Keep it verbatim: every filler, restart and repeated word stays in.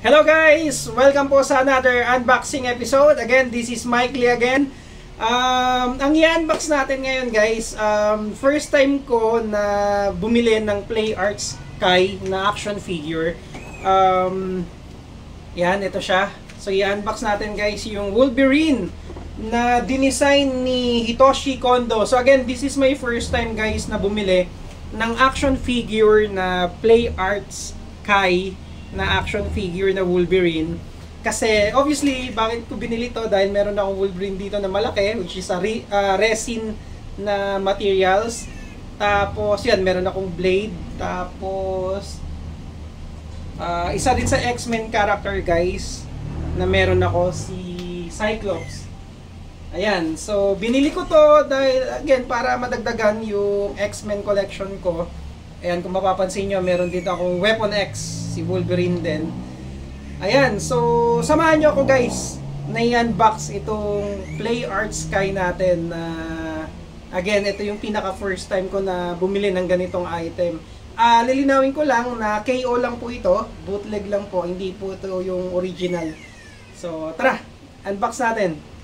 Hello guys! Welcome po sa another unboxing episode. Again, this is Mayk Gli again. Um, ang i-unbox natin ngayon guys, um, first time ko na bumili ng Play Arts Kai na action figure. Um, yan, ito siya. So i-unbox natin guys yung Wolverine na dinesign ni Hitoshi Kondo. So again, this is my first time guys na bumili ng action figure na Play Arts Kai na action figure na Wolverine. Kasi obviously, bakit ko binili to? Dahil meron akong Wolverine dito na malaki, which is a re, uh, resin na materials. Tapos yan, meron akong blade. Tapos uh, isa din sa X-Men character guys na meron ako, si Cyclops. Ayan, so binili ko to dahil again para madagdagan yung X-Men collection ko. Ayan, kung mapapansin nyo, meron dito akong Weapon X, si Wolverine din. Ayan, so samahan nyo ako guys na i-unbox itong Play Arts Kai natin na uh, again, ito yung pinaka first time ko na bumili ng ganitong item. Uh, lilinawin ko lang na K O lang po ito, bootleg lang po, hindi po ito yung original. So tara, unbox natin.